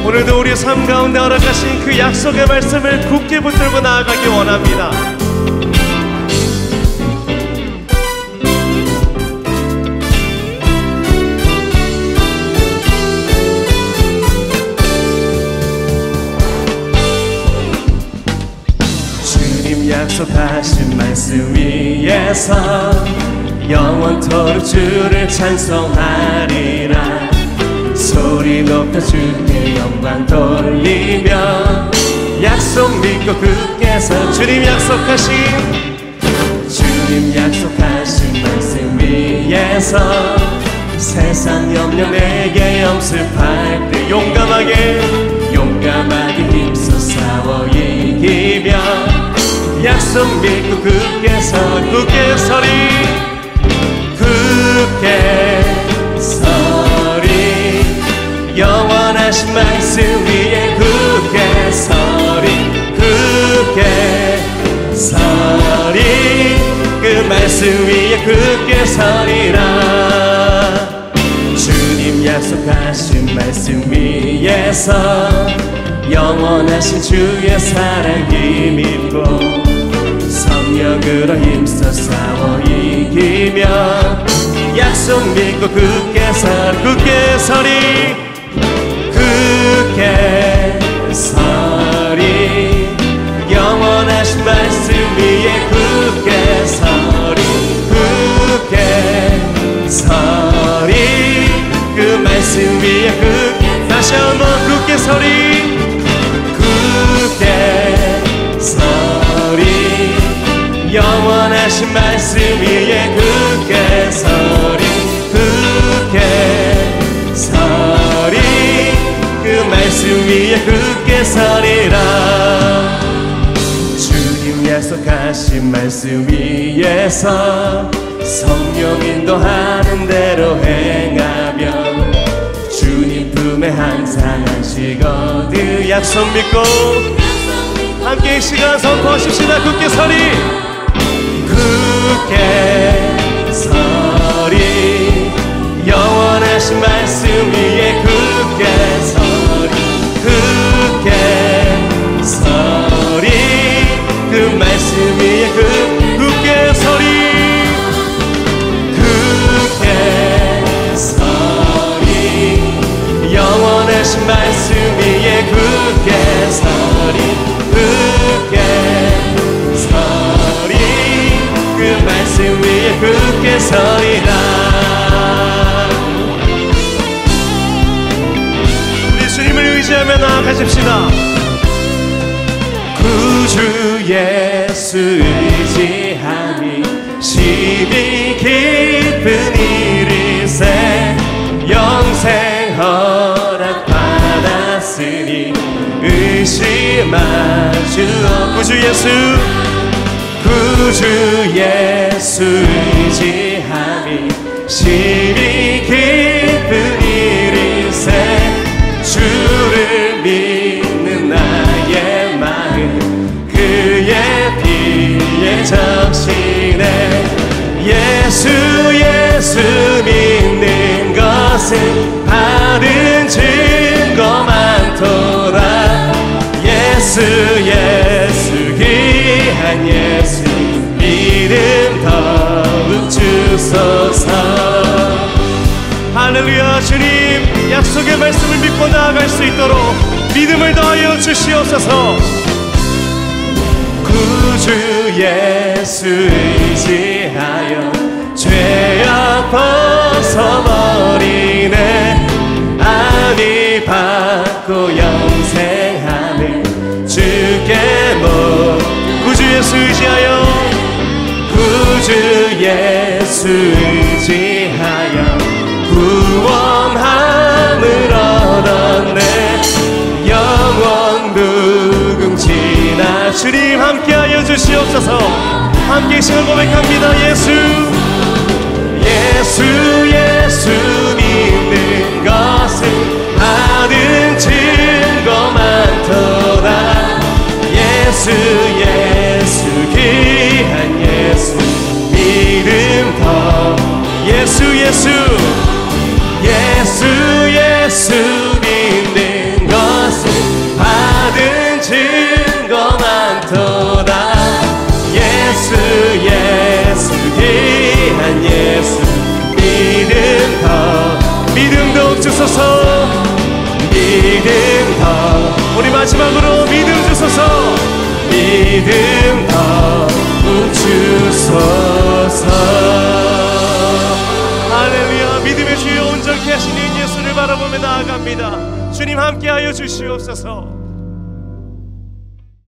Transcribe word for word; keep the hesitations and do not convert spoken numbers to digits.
오늘도 우리 삶 가운데 허락하신 그 약속의 말씀을 굳게 붙들고 나아가기 원합니다. 주님 약속하신 말씀 위에서 영원토록 주를 찬송하리라. 소리 높여 주께 영광 돌리며 약속 믿고 굳게 서 주님 약속하신 주님 약속하신 말씀 위에서 세상 염려 내게 염습할 때 용감하게 용감하게 힘써 싸워 이기며 약속 믿고 굳게 서 굳게 서리 굳게 서리 영원하신 말씀 위에 굳게 서리 굳게 서리 그 말씀 위에 굳게 서리라. 주님 약속하신 말씀 위에서 영원하신 주의 사랑 힘입고 성령으로 힘써 싸워 이기며 약속 믿고 굳게 서 굳게 서리 굳게 서리 영원하신 말씀 위에 굳게 서리 굳게 서리 그 말씀 위에 굳게 다시 한번 굳게 서리 굳게 서리 영원하신 말씀 위에 굳게 서리 굳게 서리 그 말씀 위에 굳게 서리라. 주님 약속하신 말씀 위에서 성령 인도하는 대로 행하며 주님 품에 항상 안식어드 약속 믿고 함께 이 시간 선포하십시다. 굳게 서리 굳게 서리 영원하신 말씀 위에 굳게 서리 굳게 서리 그 말씀 위에 굳게 서리 굳게 서리 영원하신 말씀 위에 굳게 서리 굳게 서리 그 말씀 위에 굳게 서리라. 의지하며 나아가십시다. 구주 예수 의지함이 심히 깊은 일일세 영생 허락 받았으니 의심하주어 구주 예수 구주 예수 의지함이 심히 깊은 일일세 주를 믿는 나의 마음 그의 피에 적시네 예수 예수 믿는 것은 받은 증거 많도다 예수 예수 귀한 예수 믿음 더욱 주소서. 할렐루야. 주님 약속의 말씀을 믿고 나아갈 수 있도록 믿음을 더하여 주시옵소서. 구주 예수 의지하여 죄악 벗어버리네 안위 받고 영생하는 주께 모 구주 예수 의지하여 구주 예수 의지하여 구원함을 얻었네 영원 무궁지나 주님 함께하여 주시옵소서. 함께 신을 고백합니다. 예수 예수 예수 믿는 것은 받은 증거 많도다 예수 예수 귀한 예수 믿음 더 예수 예수 예수 예수 믿는 것 마지막으로 믿음 주소서. 믿음 더욱 주소서. 할렐루야. 믿음의 주여 온전케 하시는 예수를 바라보며 나아갑니다. 주님 함께하여 주시옵소서.